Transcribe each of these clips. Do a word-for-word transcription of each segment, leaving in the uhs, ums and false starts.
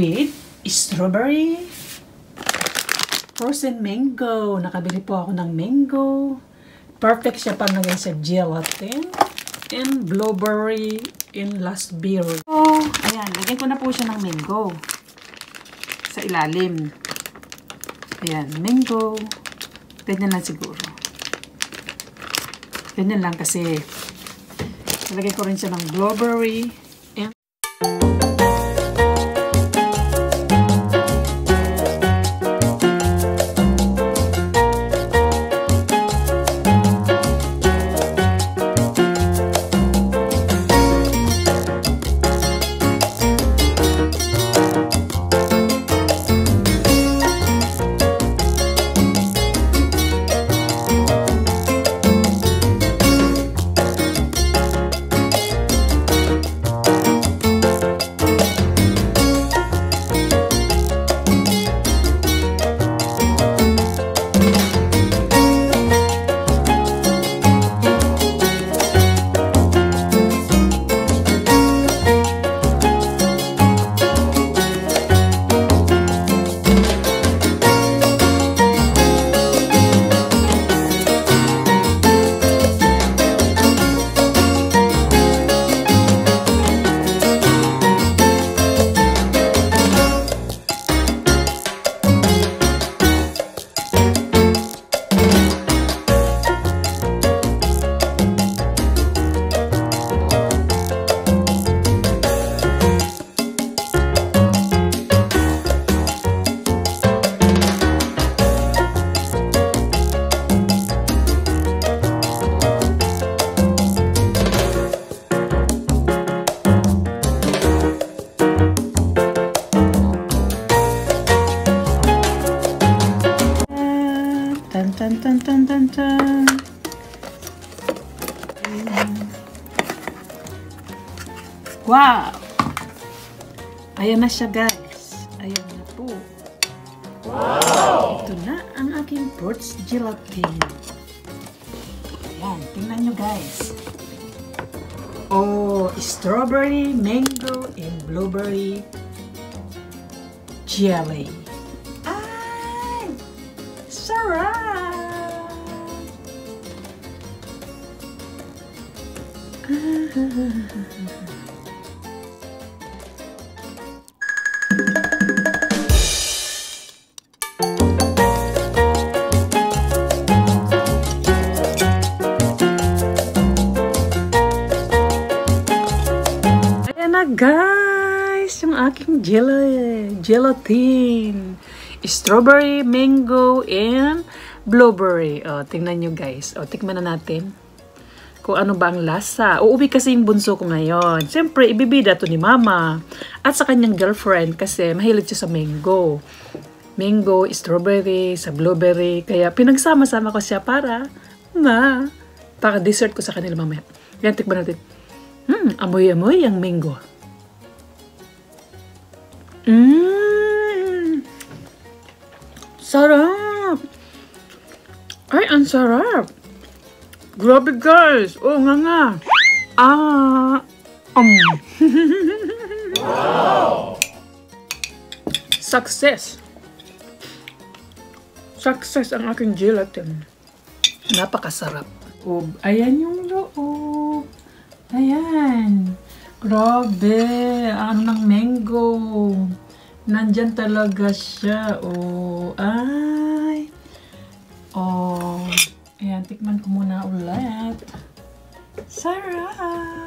with strawberry, frozen mango. Nakabili po ako ng mango. Perfect siya panglagay sa gelatin. And blueberry and raspberry. So, ayan. Lagay ko na po siya ng mango. Sa ilalim. Ayan. Mango. Ganyan lang siguro. Ganyan lang kasi lagay ko rin siya ng blueberry. And Tan tan tan tan tan. Wow! Ayan na siya, guys. Ayan na po. Wow! Ito na ang aking fruits gelatin. Ayan, tingnan nyo, guys. Oh, strawberry, mango, and blueberry jelly. Ay! Sarap! Ayan na, guys, yung aking jelly, gelatin. Strawberry, mango, and blueberry. O, tingnan nyo, guys. O, tikman na natin kung ano ba ang lasa. Uuwi kasi yung bunso ko ngayon. Siyempre, ibibida to ni Mama. At sa kanyang girlfriend kasi mahilig siya sa mango. Mango, strawberry, sa blueberry. Kaya pinagsama-sama ko siya para na para dessert ko sa kanila mamaya. Yan, tikman natin. Hmm, amoy-amoy ang mango. Mmm! Sarap! Ay, ang sarap! Grabe, guys! Oh, nga nga! Ah! Um! Wow! Success! Success ang aking gelatin. Napakasarap. Oh, ayan yung loob. Ayan. Grabe! Ano ng mango. Nandyan talaga siya. Oh, ay! Oh! Ayan, tikman ko muna ulit. Sarap!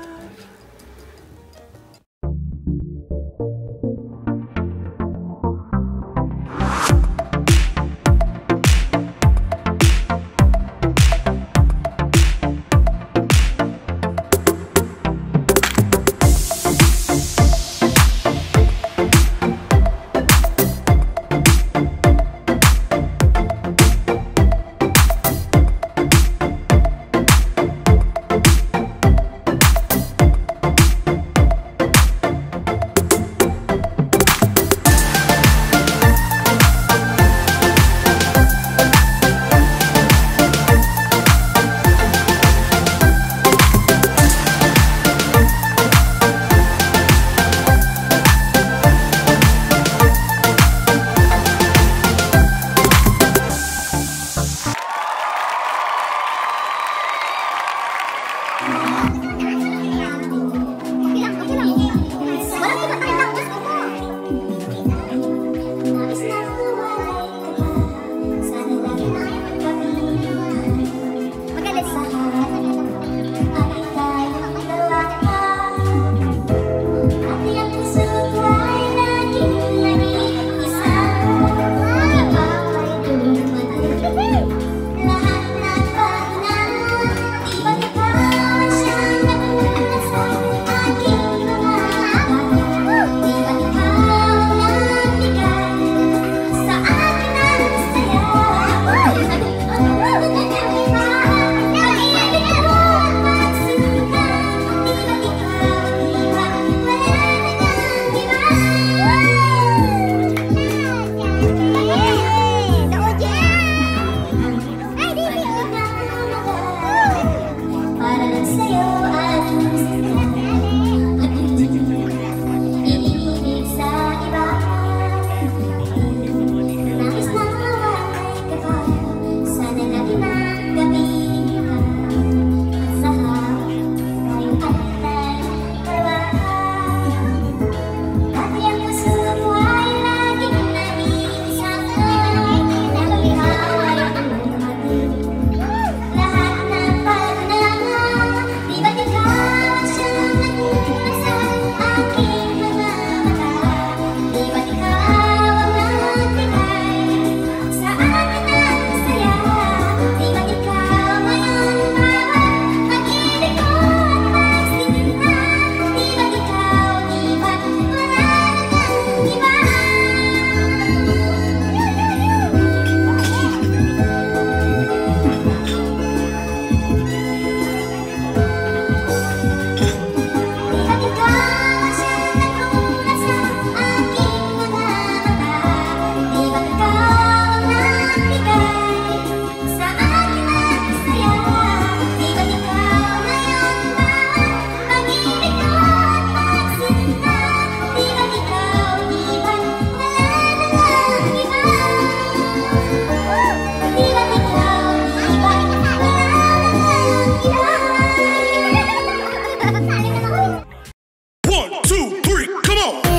two, three, come on.